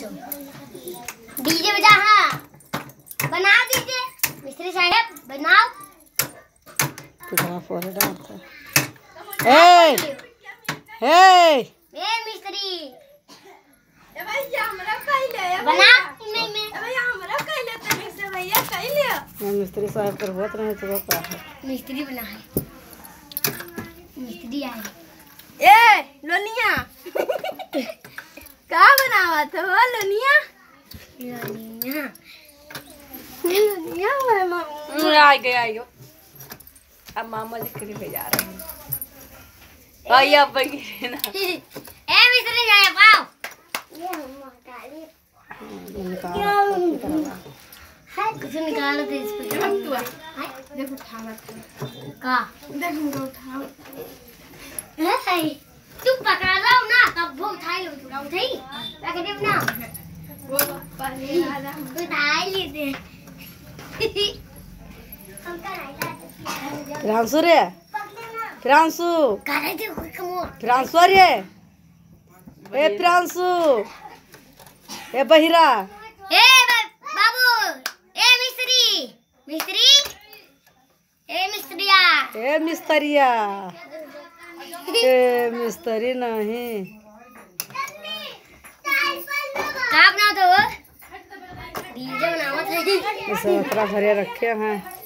DJ बजा। हाँ बना दीजिए मिस्त्री साहब, बनाओ। कितना फोन डालता है। ए मिस्त्री बना मिस्त्री साहब कर बहुत रहे तो क्या है। मिस्त्री बना है, मिस्त्री आए। ए लोनिया का बनावा था वो लोनिया? लोनिया है मामा। आ गया यो। अब मामा लिखने पे जा रहे हैं। भाई अब बगी ना। ए मिस्त्री साहब आओ। ये हम कुछ निकालो तो इस पे देखो उठावा का देखो उठाओ। तुम पकड़ा लो ना तब वो उठाई लो। उठाई क्या कहते ना वो पहले आधा उठाई लेते। फ्रांसु रे, फ्रांसु करे थे कमो फ्रांसु रे, ए फ्रांसु, ए बहिरा, ए बाबू, ए मिस्त्री, मिस्त्री, ए मिस्त्रिया, ए मिस्त्रिया, ए मिस्त्री नहीं। क्या बनाओ तो? डीजे बनाओ थे। इसे भरे रखे हैं।